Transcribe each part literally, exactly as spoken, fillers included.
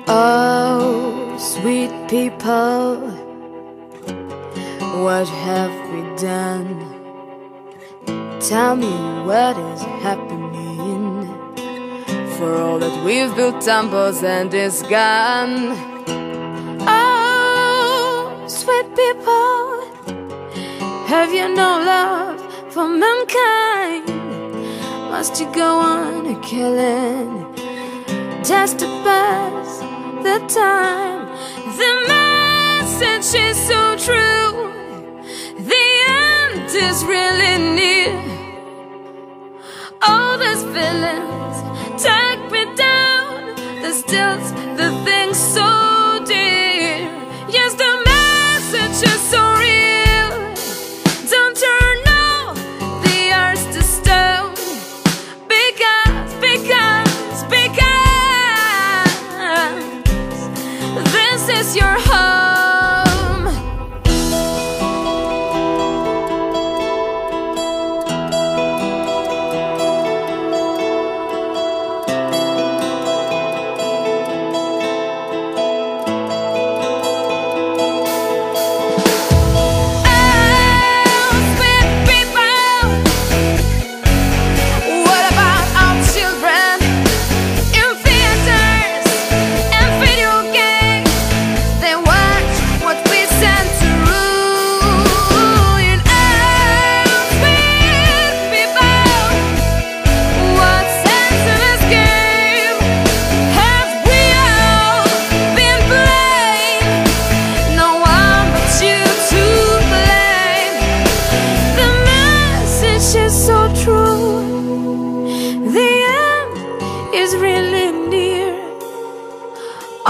Oh, sweet people, what have we done? Tell me what is happening. For all that we've built Tumbles and is gone. Oh, sweet people, have you no love for mankind? Must you go on killing just to pass the time? The message is so true, the end is really near. All these feelings take me down, the stills, the things so dear. Yes, the message is so real. Don't turn off the earth to stone, because, because, because this is your home.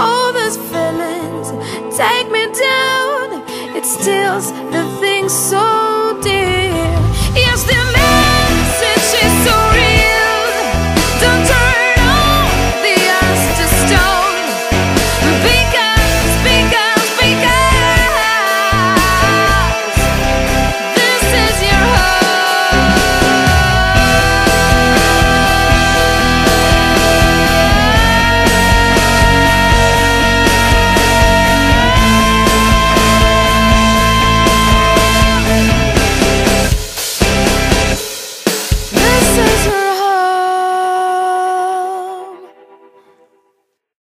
Take me down, it steals the things so